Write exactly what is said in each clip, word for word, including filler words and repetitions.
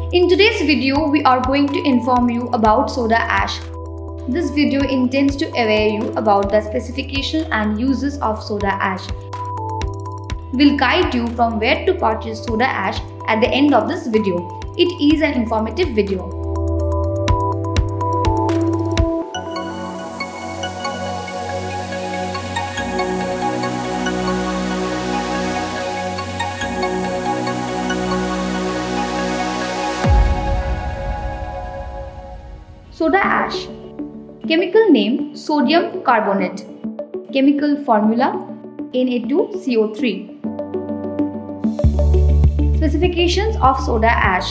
In today's video, we are going to inform you about soda ash. This video intends to aware you about the specification and uses of soda ash. We'll guide you from where to purchase soda ash at the end of this video. It is an informative video. Soda ash. Chemical name sodium carbonate. Chemical formula N A two C O three. Specifications of soda ash.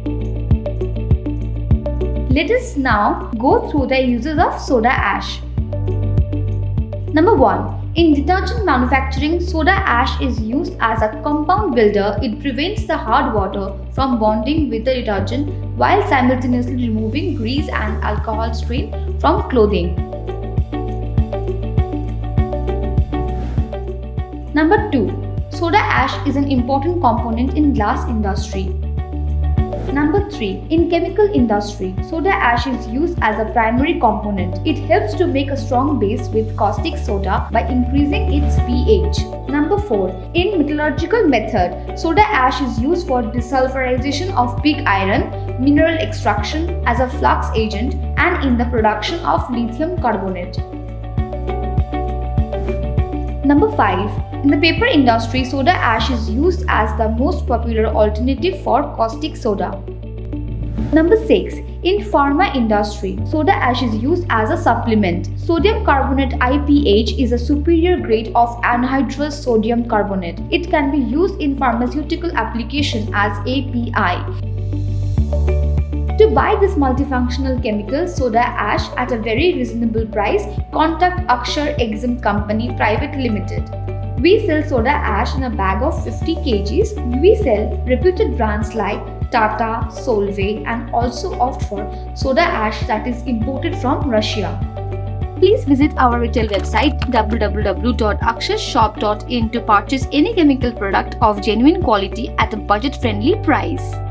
Let us now go through the uses of soda ash. Number one. In detergent manufacturing, soda ash is used as a compound builder. It prevents the hard water from bonding with the detergent while simultaneously removing grease and alcohol stain from clothing. Number two. Soda ash is an important component in glass industry. Number three. In chemical industry, soda ash is used as a primary component. It helps to make a strong base with caustic soda by increasing its pH. Number four. In metallurgical method, soda ash is used for desulfurization of pig iron, mineral extraction as a flux agent, and in the production of lithium carbonate. Number five. In the paper industry, soda ash is used as the most popular alternative for caustic soda. Number six. In pharma industry, soda ash is used as a supplement. Sodium carbonate I P H is a superior grade of anhydrous sodium carbonate. It can be used in pharmaceutical application as A P I. To buy this multifunctional chemical soda ash at a very reasonable price, contact Akshar Exim Company Private Limited. We sell soda ash in a bag of fifty kilograms. We sell reputed brands like Tata, Solvay, and also opt for soda ash that is imported from Russia. Please visit our retail website w w w dot akshar shop dot in to purchase any chemical product of genuine quality at a budget-friendly price.